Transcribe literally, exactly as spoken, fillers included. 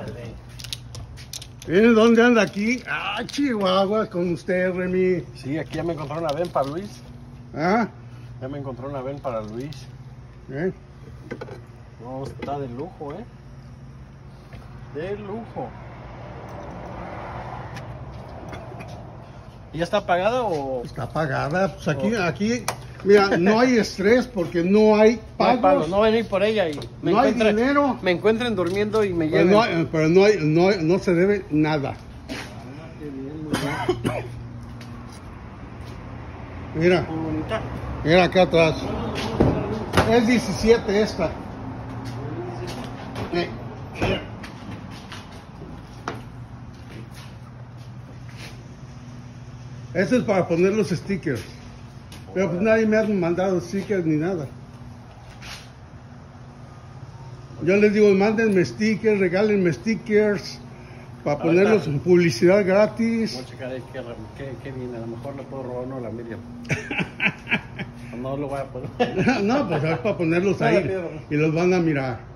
¿Viene dónde anda aquí? Ah, Chihuahua, con usted, Remy. Sí, aquí ya me encontré una ven para Luis. ¿Ah? Ya me encontré una ven para Luis. ¿Eh? No, está de lujo, ¿eh? De lujo. ¿Y ya está apagada o...? Está apagada. Pues aquí, Oh. aquí, mira, no hay estrés porque no hay No hay pagos. pago, no venir por ella y me, No hay encuentren, dinero. me encuentren durmiendo y me Pero, lleven. no, hay- pero no, hay- no, hay- no se debe nada. Ah, qué bien, muy bien. Mira, Muy bonita. mira acá atrás. Es diecisiete esta. Eh, mira. Ese es para poner los stickers. Pero pues nadie me ha mandado stickers ni nada. Yo les digo, mándenme stickers, regálenme stickers para Ahorita. ponerlos en publicidad gratis. Voy a checar ahí qué, qué, qué viene. A lo mejor le puedo robar uno a la Miriam. No lo voy a poner. No, pues es para ponerlos No, la ahí piedra. y los van a mirar.